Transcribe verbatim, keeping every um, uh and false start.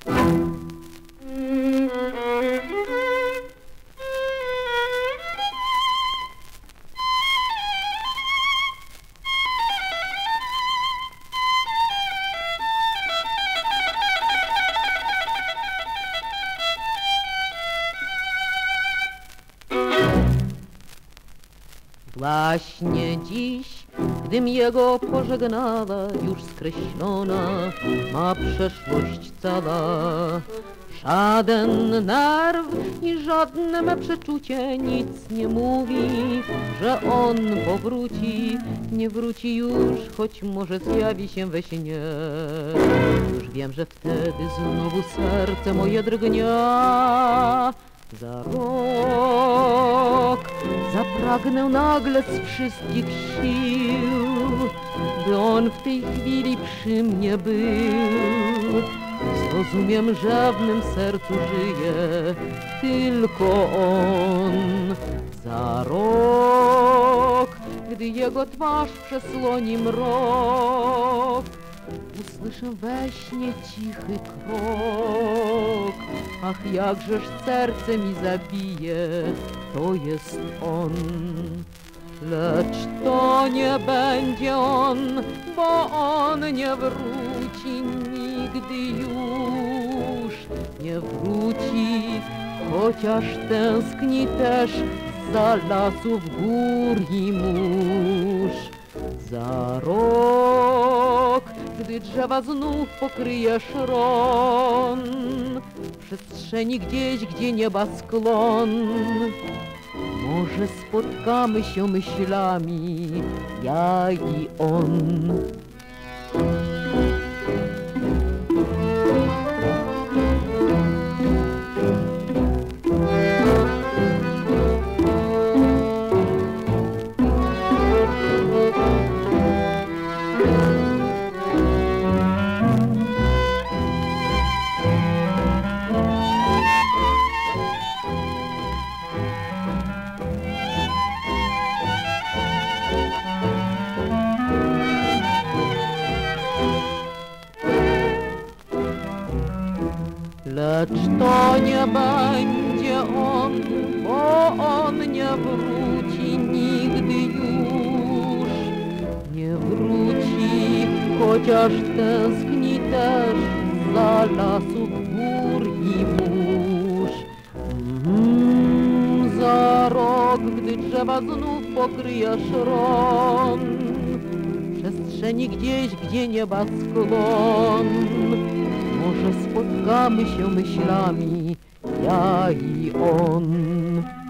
Właśnie dziś, gdym jego pożegnała, już skreślona ma przeszłość cała. Żaden nerw i żadne me przeczucie nic nie mówi, że on powróci, nie wróci już, choć może zjawi się we śnie. Już wiem, że wtedy znowu serce moje drgnie. Za rok zapragnę nagle z wszystkich sił, by on w tej chwili przy mnie był. Zrozumiem, że w mym sercu żyje tylko on. Za rok, gdy jego twarz przesłoni mrok, usłyszę we śnie cichy krok. Ach, jakżeż serce mi zabije, to jest on. Lecz to nie będzie on, bo on nie wróci nigdy już. Nie wróci, chociaż tęskni też za lasów gór i mórz. Za rok, gdy drzewa znów pokryje szron, w przestrzeni gdzieś, gdzie nieba sklon, może spotkamy się myślami, ja i on. Lecz to nie będzie on, bo on nie wróci nigdy już. Nie wróci, chociaż tęskni też za lasów gór i mórz. Mm, za rok, gdy drzewa znów pokryje szron, w przestrzeni gdzieś, gdzie nieba sklon, może spotkamy się myślami, ja i on.